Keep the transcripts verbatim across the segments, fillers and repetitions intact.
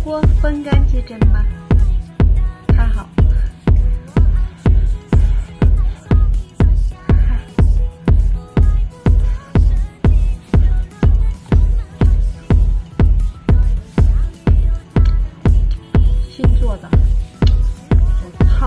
锅风干即蒸吗？还好。新做的，好。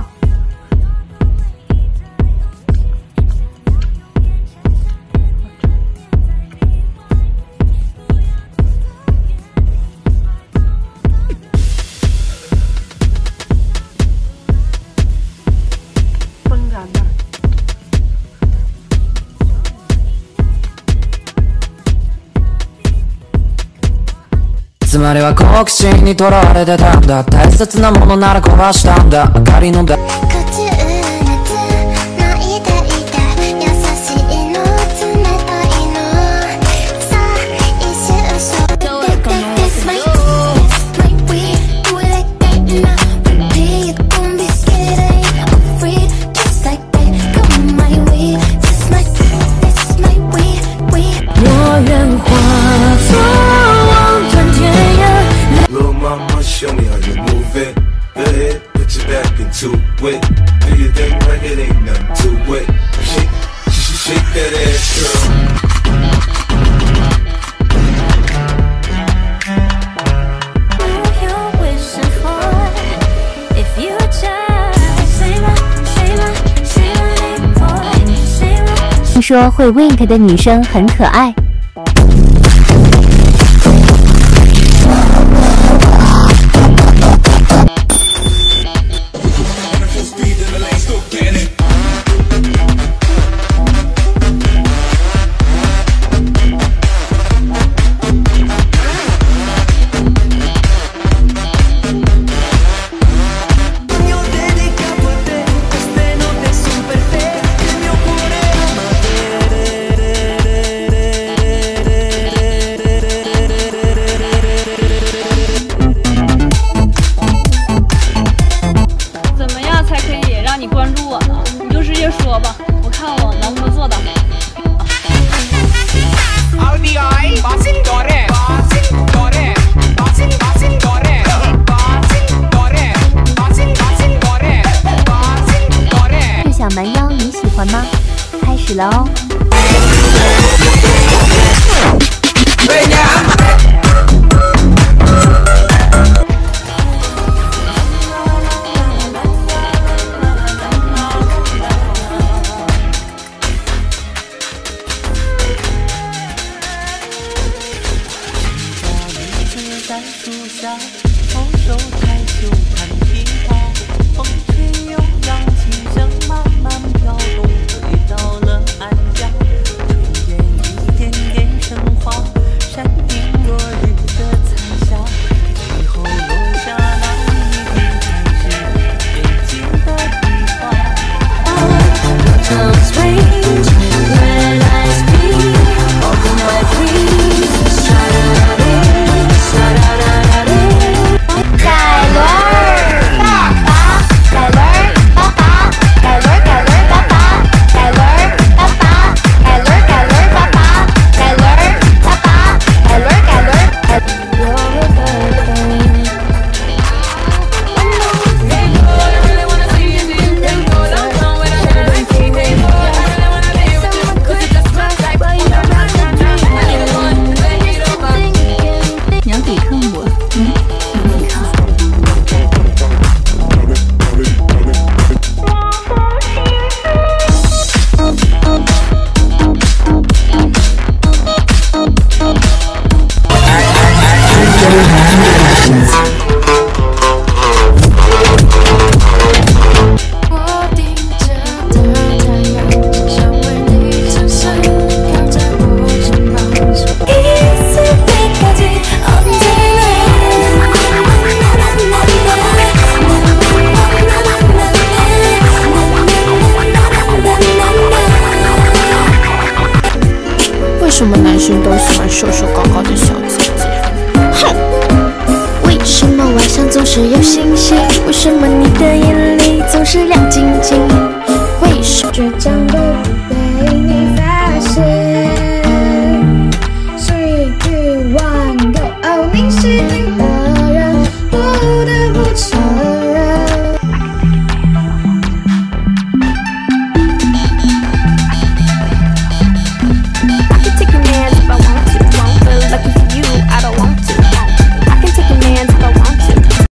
つまりは好奇心にとらわれてたんだ。大切なものなら壊したんだ。明かりのだ Show me how you move it. Go ahead, put your back into it. Do your thing like it ain't nothing to it. Shake, shake, shake that ass, girl. What you're wishing for, if you just say what, say what, say what for, say what. 听说会 wink 的女生很可爱。蛮腰你喜欢吗？开始了哦。 为什么男生都喜欢瘦瘦高高的小姐姐？哼！为什么晚上总是有星星？为什么你的眼里总是亮晶